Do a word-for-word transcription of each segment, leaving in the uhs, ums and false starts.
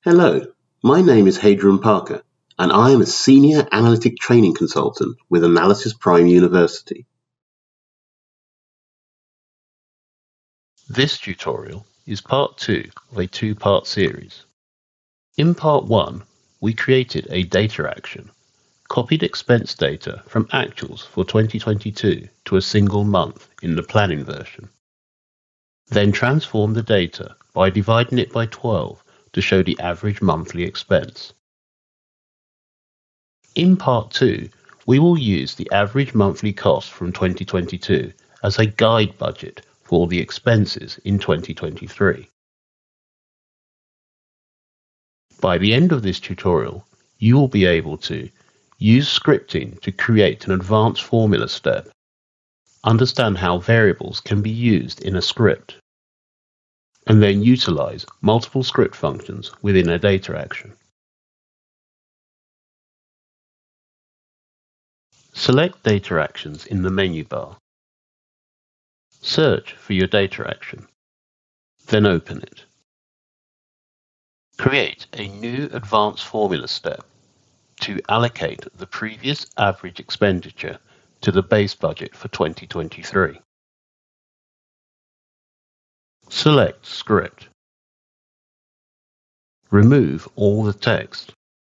Hello, my name is Hadrian Parker, and I am a Senior Analytic Training Consultant with Analysis Prime University. This tutorial is part two of a two-part series. In part one, we created a data action, copied expense data from actuals for twenty twenty-two to a single month in the planning version, then transformed the data by dividing it by twelve to show the average monthly expense. In part two, we will use the average monthly cost from twenty twenty-two as a guide budget for the expenses in twenty twenty-three. By the end of this tutorial, you will be able to use scripting to create an advanced formula step, understand how variables can be used in a script, and then utilize multiple script functions within a data action. Select Data Actions in the menu bar. Search for your data action, then open it. Create a new advanced formula step to allocate the previous average expenditure to the base budget for twenty twenty-three. Select Script. Remove all the text.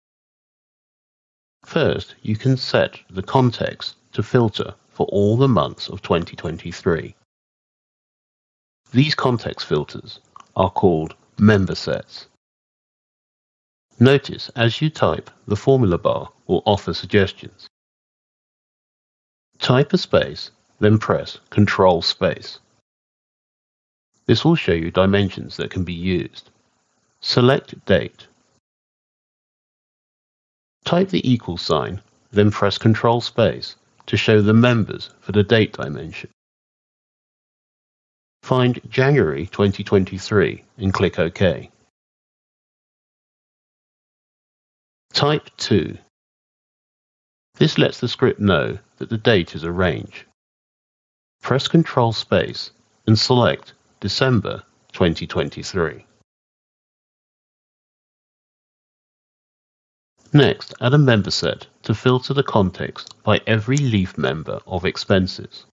First, you can set the context to filter for all the months of twenty twenty-three. These context filters are called member sets. Notice as you type, the formula bar will offer suggestions. Type a space, then press Control Space. This will show you dimensions that can be used. Select Date. Type the equal sign, then press Control Space to show the members for the date dimension. Find January twenty twenty-three and click OK. Type two. This lets the script know that the date is a range. Press Control Space and select December twenty twenty-three. Next, add a member set to filter the context by every leaf member of expenses.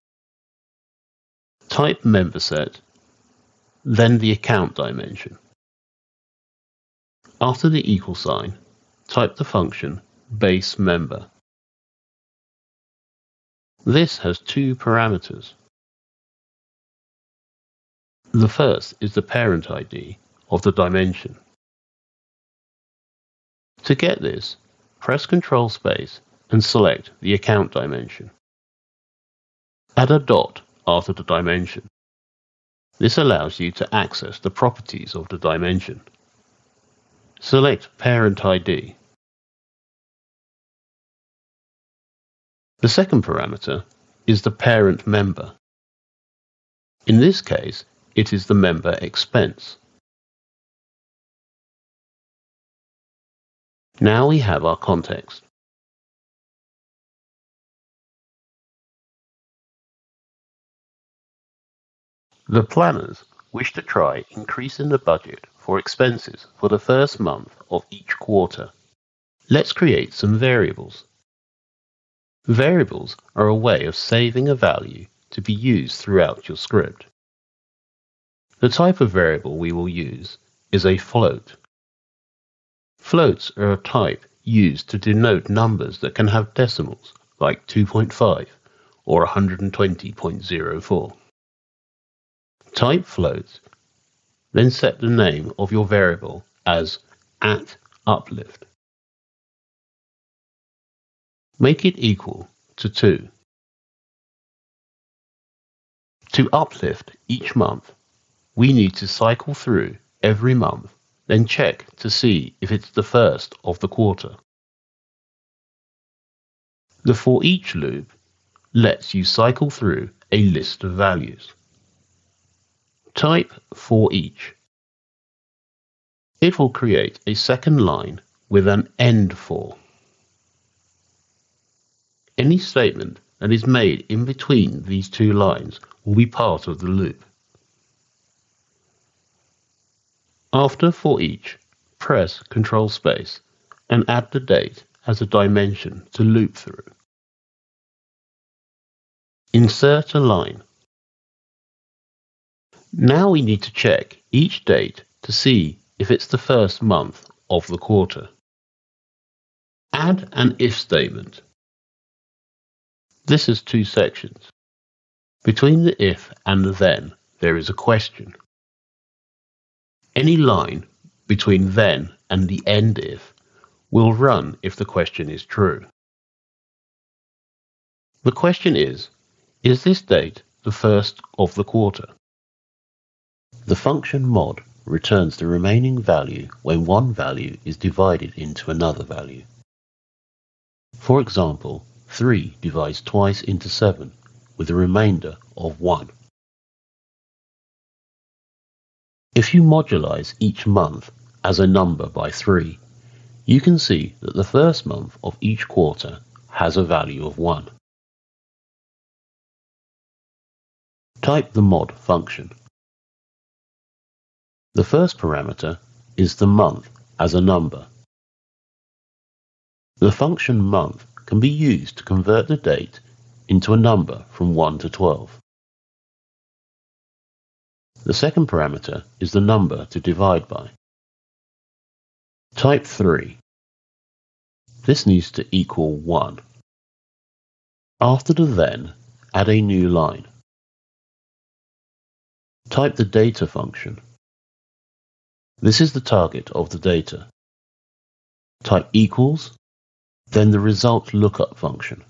Type member set, then the account dimension. After the equal sign, type the function base member. This has two parameters. The first is the parent I D of the dimension. To get this, press Control Space and select the account dimension. Add a dot after the dimension. This allows you to access the properties of the dimension. Select Parent I D. The second parameter is the parent member. In this case, it is the member expense. Now we have our context. The planners wish to try increasing the budget for expenses for the first month of each quarter. Let's create some variables. Variables are a way of saving a value to be used throughout your script. The type of variable we will use is a float. Floats are a type used to denote numbers that can have decimals, like two point five or one hundred twenty point zero four. Type floats, then set the name of your variable as at uplift. Make it equal to two. To uplift each month, we need to cycle through every month, then check to see if it's the first of the quarter. The for each loop lets you cycle through a list of values. Type for each. It will create a second line with an end for. Any statement that is made in between these two lines will be part of the loop. After for each, press Control Space and add the date as a dimension to loop through. Insert a line. Now we need to check each date to see if it's the first month of the quarter. Add an if statement. This has two sections. Between the if and the then, there is a question. Any line between then and the end if will run if the question is true. The question is, is this date the first of the quarter? The function mod returns the remaining value when one value is divided into another value. For example, three divides twice into seven with a remainder of one. If you modularize each month as a number by three, you can see that the first month of each quarter has a value of one. Type the mod function. The first parameter is the month as a number. The function month can be used to convert the date into a number from one to twelve. The second parameter is the number to divide by. Type three. This needs to equal one. After the then, add a new line. Type the data function. This is the target of the data. Type equals, then the result lookup function.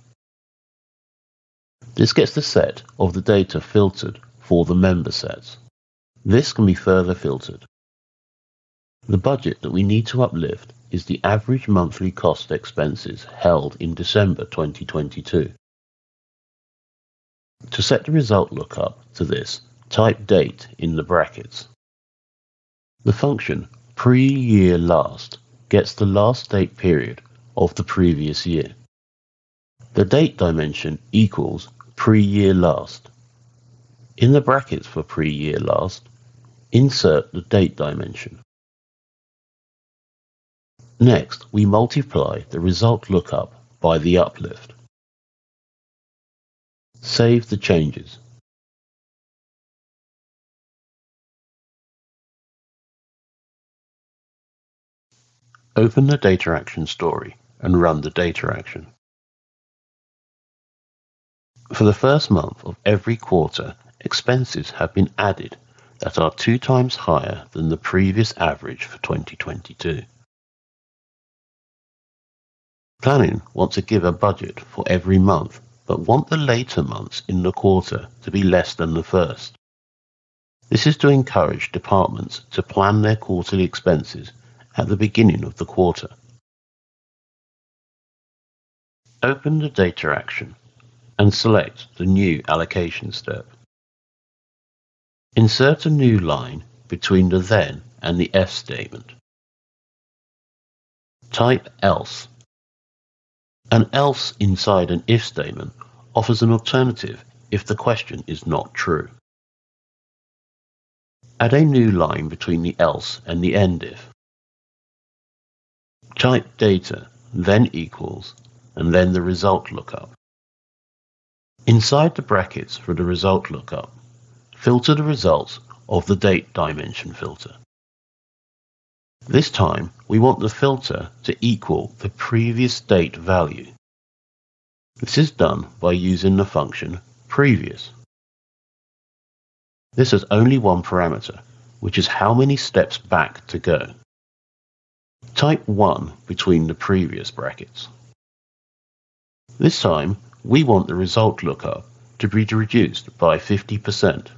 This gets the set of the data filtered for the member sets. This can be further filtered. The budget that we need to uplift is the average monthly cost expenses held in December twenty twenty-two. To set the result lookup to this, type date in the brackets. The function pre-year last gets the last date period of the previous year. The date dimension equals pre-year last. In the brackets for pre-year last, insert the date dimension. Next, we multiply the result lookup by the uplift. Save the changes. Open the data action story and run the data action. For the first month of every quarter, expenses have been added that are two times higher than the previous average for twenty twenty-two. Planning want to give a budget for every month, but want the later months in the quarter to be less than the first. This is to encourage departments to plan their quarterly expenses at the beginning of the quarter. Open the data action and select the new allocation step. Insert a new line between the then and the if statement. Type else. An else inside an if statement offers an alternative if the question is not true. Add a new line between the else and the end if. Type data, then equals, and then the result lookup. Inside the brackets for the result lookup, filter the results of the date dimension filter. This time, we want the filter to equal the previous date value. This is done by using the function previous. This has only one parameter, which is how many steps back to go. Type one between the previous brackets. This time, we want the result lookup to be reduced by fifty percent.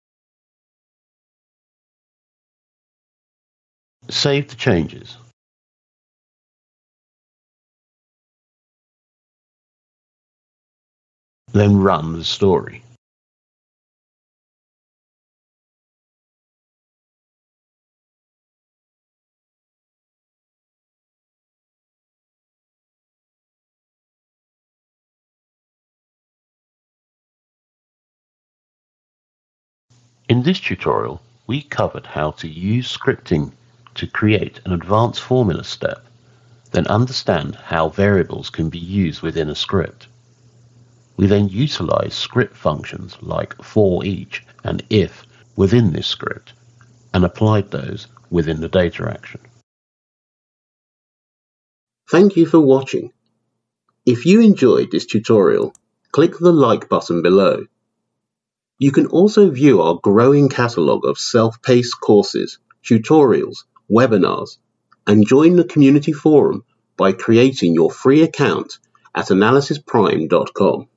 Save the changes. Then run the story. In this tutorial, we covered how to use scripting to create an advanced formula step, then understand how variables can be used within a script. We then utilize script functions like for each and if within this script, and applied those within the data action. Thank you for watching. If you enjoyed this tutorial, click the like button below. You can also view our growing catalogue of self-paced courses, tutorials, webinars, and join the community forum by creating your free account at analysis prime dot com.